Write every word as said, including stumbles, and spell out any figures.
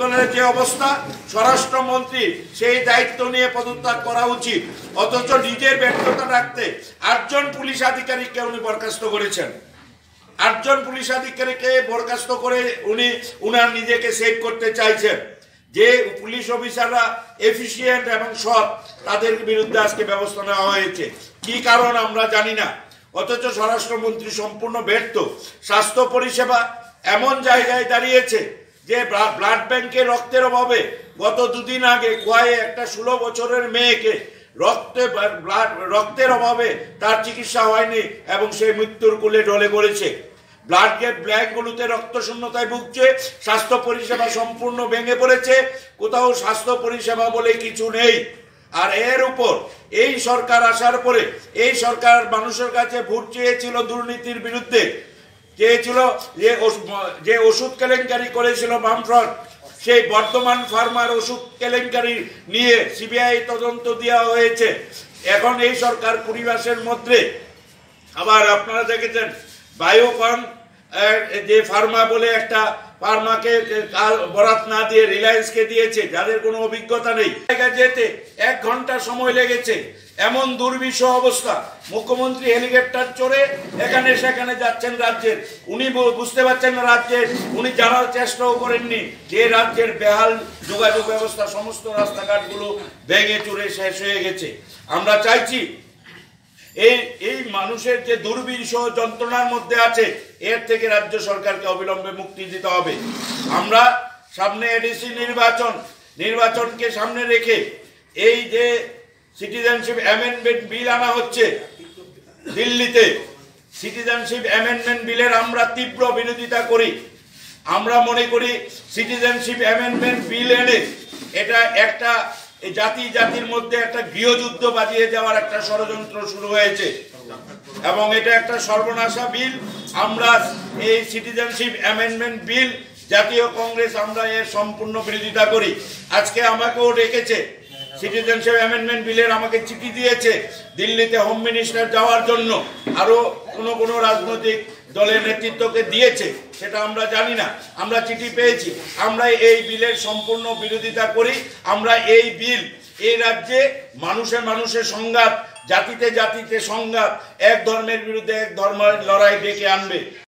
যে অবস্থা, স্বরাষ্ট্রমন্ত্রী সেই দায়িত্ব নিয়ে পদত্যাগ করা উচিত। অথচ নিজের ব্যর্থতা রাখতে আটজন পুলিশ আধিকারিককে উনি বরখাস্ত করেছেন। আটজন পুলিশ আধিকারিককে বরখাস্ত করে উনি উনার নিজেকে সেভ করতে চাইছেন। যে পুলিশ অফিসাররা এফিসিয়েন্ট এবং সৎ, তাদের বিরুদ্ধে আজকে ব্যবস্থা নেওয়া হয়েছে। কি কারণ আমরা জানি না। অথচ স্বরাষ্ট্রমন্ত্রী সম্পূর্ণ ব্যর্থ। স্বাস্থ্য পরিষেবা এমন জায়গায় দাঁড়িয়েছে যে ব্লাড ব্যাংকে রক্তের অভাবে গত দুদিন আগে কোয়ায় একটা ষোলো বছরের মেয়েকে রক্তে রক্তের অভাবে তার চিকিৎসা হয়নি এবং সে মৃত্যুর কোলে ঢলে পড়েছে। ব্লাড ব্যাংকগুলোতে রক্ত শূন্যতায় ভুগছে। স্বাস্থ্য পরিষেবা সম্পূর্ণ ভেঙে পড়েছে। কোথাও স্বাস্থ্য পরিষেবা বলে কিছু নেই। আর এর উপর এই সরকার আসার পরে এই সরকার মানুষের কাছে ভোট চেয়েছিল দুর্নীতির বিরুদ্ধে, চেয়েছিল যে যে ওষুধ কেলেঙ্কারি করেছিল বামফ্রন্ট, সেই বর্ধমান ফার্মার ওষুধ কেলেঙ্কারি নিয়ে সিবিআই তদন্ত দেওয়া হয়েছে। এখন এই সরকার পরিবেশের মধ্যে আবার আপনারা দেখেছেন বায়োকন যে ফার্মা বলে একটা ফার্মাকে বরাত না দিয়ে রিলায়েন্সকে দিয়েছে, যাদের কোনো অভিজ্ঞতা নেই। যেতে এক ঘন্টা সময় লেগেছে। এমন দুর্বিষহ অবস্থা। মুখ্যমন্ত্রী হেলিকপ্টার চড়ে এখানে সেখানে যাচ্ছেন রাজ্যের। উনি বুঝতে পারছেন না রাজ্যের, উনি জানার চেষ্টাও করেননি যে রাজ্যের বেহাল যোগাযোগ ব্যবস্থা, সমস্ত রাস্তাঘাটগুলো ভেঙে চুরে শেষ হয়ে গেছে। আমরা চাইছি এই এই মানুষের যে দুর্বিষহ যন্ত্রণার মধ্যে আছে, এর থেকে রাজ্য সরকারকে অবিলম্বে মুক্তি দিতে হবে। আমরা সামনে এডিসি নির্বাচন নির্বাচনকে সামনে রেখে এই যে সিটিজেনশিপ অ্যামেন্ডমেন্ট বিল আনা হচ্ছে দিল্লিতে, সিটিজেনশিপ অ্যামেন্ডমেন্ট বিলের আমরা তীব্র বিরোধিতা করি। আমরা মনে করি সিটিজেনশিপ অ্যামেন্ডমেন্ট বিল এনে এটা একটা এই জাতি জাতির মধ্যে একটা গৃহযুদ্ধ বাজিয়ে যাওয়ার একটা ষড়যন্ত্র শুরু হয়েছে এবং এটা একটা সর্বনাশা বিল। আমরা এই সিটিজেনশিপ অ্যামেন্ডমেন্ট বিল জাতীয় কংগ্রেস আমরা এর সম্পূর্ণ বিরোধিতা করি। আজকে আমাকেও ডেকেছে, সিটিজেনশিপ অ্যামেন্ডমেন্ট বিলের আমাকে চিঠি দিয়েছে দিল্লিতে হোম মিনিস্টার যাওয়ার জন্য। আরো কোনো কোনো রাজনৈতিক দলের নেতৃত্বকে দিয়েছে, সেটা আমরা জানি না। আমরা চিঠি পেয়েছি। আমরা এই বিলের সম্পূর্ণ বিরোধিতা করি। আমরা এই বিল এই রাজ্যে মানুষের মানুষের সংঘাত, জাতিতে জাতিতে সংঘাত, এক ধর্মের বিরুদ্ধে এক ধর্মের লড়াই ডেকে আনবে।